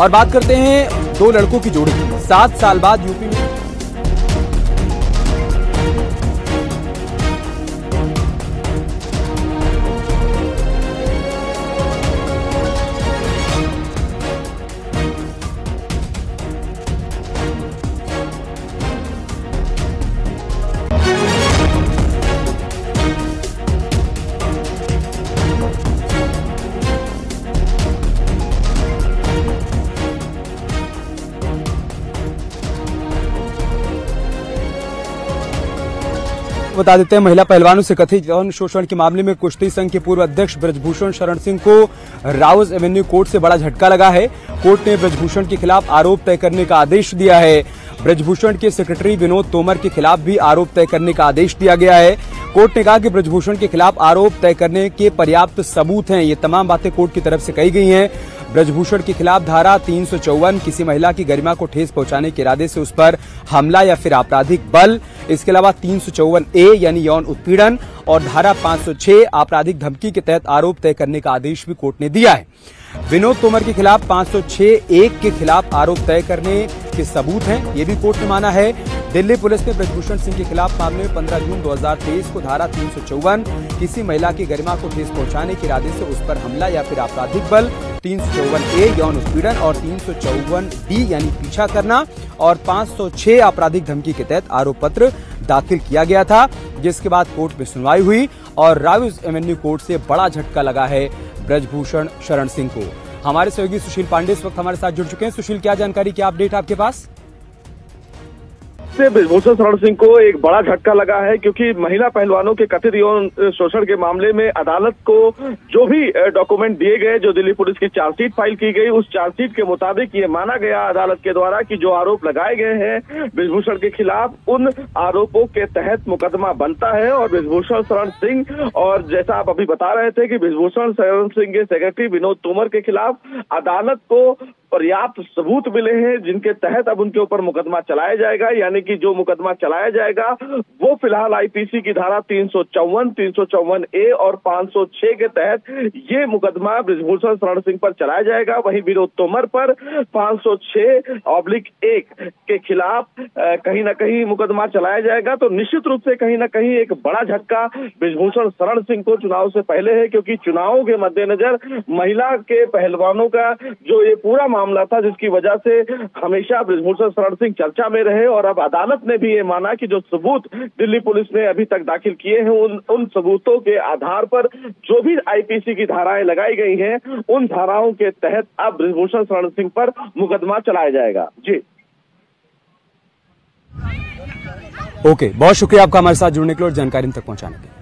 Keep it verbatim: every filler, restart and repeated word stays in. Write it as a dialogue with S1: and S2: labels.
S1: और बात करते हैं दो लड़कों की जोड़ी की। सात साल बाद यूपी में बता देते हैं, महिला पहलवानों से कथित यौन शोषण के मामले में कुश्ती संघ के पूर्व अध्यक्ष ब्रजभूषण शरण सिंह को राउज एवेन्यू कोर्ट से बड़ा झटका लगा है। कोर्ट ने ब्रजभूषण के खिलाफ आरोप तय करने का आदेश दिया है। ब्रजभूषण के सेक्रेटरी विनोद तोमर के खिलाफ भी आरोप तय करने का आदेश दिया गया है। कोर्ट ने कहा कि ब्रजभूषण के खिलाफ आरोप तय करने के पर्याप्त सबूत हैं। ये तमाम बातें कोर्ट की तरफ से कही गई हैं। ब्रजभूषण के खिलाफ धारा तीन सौ चौवन किसी महिला की गरिमा को ठेस पहुंचाने के इरादे से उस पर हमला या फिर आपराधिक बल, इसके अलावा तीन सौ चौवन ए यानी यौन उत्पीड़न और धारा पांच सौ छह आपराधिक धमकी के तहत आरोप तय करने का आदेश भी कोर्ट ने दिया है। विनोद तोमर के खिलाफ पांच सौ छह एक के खिलाफ आरोप तय करने के सबूत हैं, ये भी कोर्ट ने माना है। दिल्ली पुलिस ने ब्रजभूषण सिंह के खिलाफ मामले में पंद्रह जून दो हज़ार तेईस को धारा तीन सौ चौवन किसी महिला की गरिमा को ठेस पहुंचाने के इरादे से उस पर हमला या फिर आपराधिक बल, तीन सौ चौवन ए यौन उत्पीड़न और तीन सौ चौवन डी यानी पीछा करना और पांच सौ छह आपराधिक धमकी के तहत आरोप पत्र दाखिल किया गया था, जिसके बाद कोर्ट में सुनवाई हुई और राउज एवेन्यू कोर्ट से बड़ा झटका लगा है ब्रजभूषण शरण सिंह को। हमारे सहयोगी सुशील पांडे इस वक्त हमारे साथ जुड़ चुके हैं। सुशील, क्या जानकारी, क्या अपडेट आपके पास?
S2: से ब्रजभूषण शरण सिंह को एक बड़ा झटका लगा है, क्योंकि महिला पहलवानों के कथित यौन शोषण के मामले में अदालत को जो भी डॉक्यूमेंट दिए गए, जो दिल्ली पुलिस की चार्जशीट फाइल की गई, उस चार्जशीट के मुताबिक ये माना गया अदालत के द्वारा कि जो आरोप लगाए गए हैं ब्रजभूषण के खिलाफ, उन आरोपों के तहत मुकदमा बनता है। और ब्रजभूषण शरण सिंह, और जैसा आप अभी बता रहे थे कि ब्रजभूषण शरण सिंह के सेक्रेटरी विनोद तोमर के खिलाफ अदालत को पर्याप्त सबूत मिले हैं, जिनके तहत अब उनके ऊपर मुकदमा चलाया जाएगा। यानी कि जो मुकदमा चलाया जाएगा वो फिलहाल आईपीसी की धारा तीन सौ चौवन, तीन सौ चौवन ए और पांच सौ छह के तहत ये मुकदमा ब्रजभूषण शरण सिंह पर चलाया जाएगा। वहीं विनोद तोमर पर पांच सौ छह ऑब्लिक एक के खिलाफ कहीं ना कहीं मुकदमा चलाया जाएगा। तो निश्चित रूप से कहीं ना कहीं एक बड़ा झटका ब्रजभूषण शरण सिंह को चुनाव से पहले है, क्योंकि चुनावों के मद्देनजर महिला के पहलवानों का जो ये पूरा मामला था, जिसकी वजह से हमेशा ब्रजभूषण शरण सिंह चर्चा में रहे। और अब अदालत ने भी ये माना कि जो सबूत दिल्ली पुलिस ने अभी तक दाखिल किए हैं, उन उन सबूतों के आधार पर जो भी आईपीसी की धाराएं लगाई गई हैं, उन धाराओं के तहत अब ब्रजभूषण शरण सिंह पर मुकदमा चलाया जाएगा। जी
S1: ओके, बहुत शुक्रिया आपका हमारे साथ जुड़ने के लिए और जानकारी तक पहुंचाने के लिए।